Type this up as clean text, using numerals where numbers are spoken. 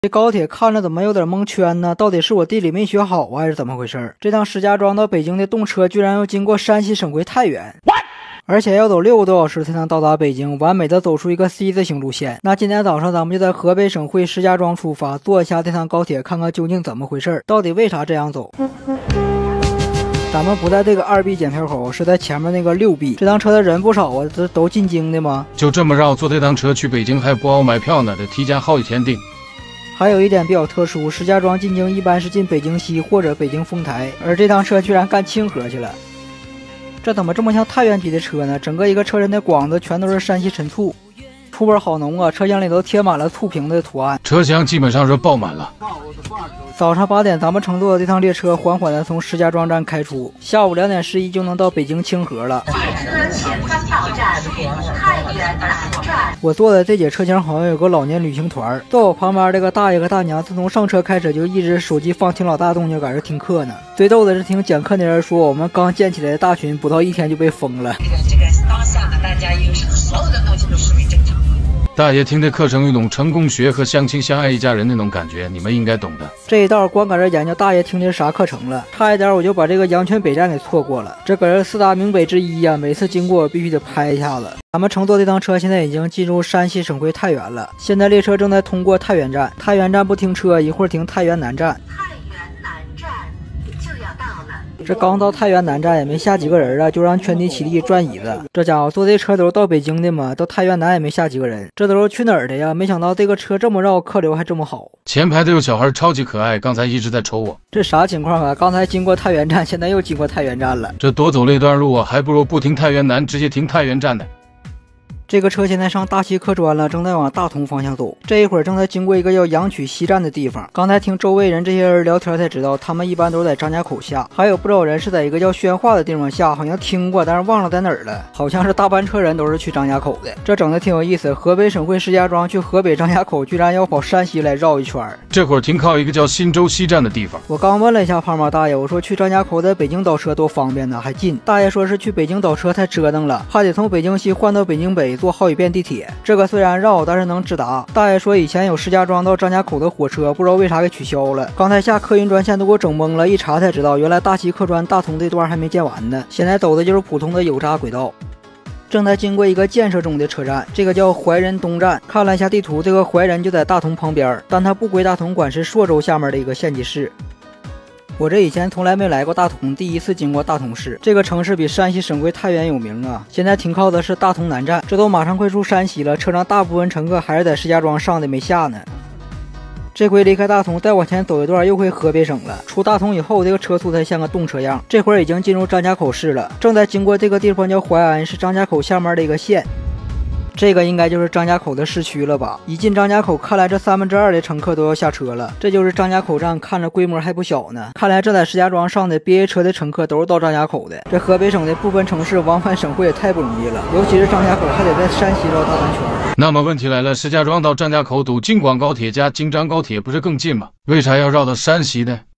这高铁看着怎么有点蒙圈呢？到底是我地理没学好啊，还是怎么回事？这趟石家庄到北京的动车居然要经过山西省会太原，而且要走6个多小时才能到达北京，完美的走出一个 C 字形路线。那今天早上咱们就在河北省会石家庄出发，坐一下这趟高铁，看看究竟怎么回事，到底为啥这样走？咱们不在这个2B 检票口，是在前面那个6B。这趟车的人不少啊，这都进京的吗？ 就这么绕，坐这趟车去北京还不好买票呢，得提前好几天订。 还有一点比较特殊，石家庄进京一般是进北京西或者北京丰台，而这趟车居然干清河去了。这怎么这么像太原籍的车呢？整个一个车身的广子全都是山西陈醋，醋味好浓啊！车厢里都贴满了醋瓶的图案， 车厢基本上是爆满了。 早上8点，咱们乘坐的这趟列车缓缓地从石家庄站开出，下午2点11就能到北京清河了。我坐的这节车厢好像有个老年旅行团，坐我旁边这个大爷和大娘，自从上车开始就一直手机放挺老大动静，搁这听课呢。最逗的是听讲课的人说，我们刚建起来的大群不到1天就被封了。 这个当下呢，大家有所有的东西都视为正常。 大爷听的课程有种成功学和相亲相爱一家人那种感觉，你们应该懂的。 这一道光搁这研究大爷听的是啥课程了，差一点我就把这个阳泉北站给错过了。这搁这4大名北之一呀，每次经过必须得拍一下子。咱们乘坐这趟车现在已经进入山西省会太原了，现在列车正在通过太原站，太原站不停车，一会儿停太原南站。这刚到太原南站也没下几个人啊，就让圈地起立转椅子。这家伙坐这车都是到北京的嘛，到太原南也没下几个人，这都是去哪儿的呀？没想到这个车这么绕，客流还这么好。 前排的有小孩超级可爱，刚才一直在瞅我。 这啥情况啊？刚才经过太原站，现在又经过太原站了。 这多走了一段路啊，还不如不停太原南，直接停太原站呢。 这个车现在上大西客专了，正在往大同方向走。这一会儿正在经过一个叫阳曲西站的地方。刚才听周围人这些人聊天才知道，他们一般都是在张家口下，还有不少人是在一个叫宣化的地方下，好像听过，但是忘了在哪儿了。好像是大半车人都是去张家口的，这整的挺有意思。河北省会石家庄去河北张家口，居然要跑山西来绕一圈。 这会儿停靠一个叫新洲西站的地方。 我刚问了一下胖猫大爷，我说去张家口在北京倒车多方便呢，还近。大爷说是去北京倒车太折腾了，还得从北京西换到北京北，坐好几遍地铁。这个虽然绕，但是能直达。大爷说以前有石家庄到张家口的火车，不知道为啥给取消了。刚才下客运专线都给我整懵了，一查才知道，原来大西客专大同这段还没建完呢。现在走的就是普通的有闸轨道。正在经过一个建设中的车站，这个叫怀仁东站。看了一下地图，这个怀仁就在大同旁边，但它不归大同管，是朔州下面的一个县级市。我这以前从来没来过大同，第一次经过大同市。这个城市比山西省会太原有名啊。现在停靠的是大同南站，这都马上快出山西了，车上大部分乘客还是在石家庄上的，没下呢。这回离开大同，再往前走一段又回河北省了。出大同以后，这个车速才像个动车样。这会儿已经进入张家口市了，正在经过这个地方叫淮安，是张家口下面的一个县。这个应该就是张家口的市区了吧？一进张家口，看来这2/3的乘客都要下车了。这就是张家口站，看着规模还不小呢。看来这在石家庄上的 BA 车的乘客都是到张家口的。这河北省的部分城市往返省会也太不容易了，尤其是张家口还得在山西绕大半圈。 那么问题来了，石家庄到张家口堵京广高铁加京张高铁不是更近吗？为啥要绕到山西呢？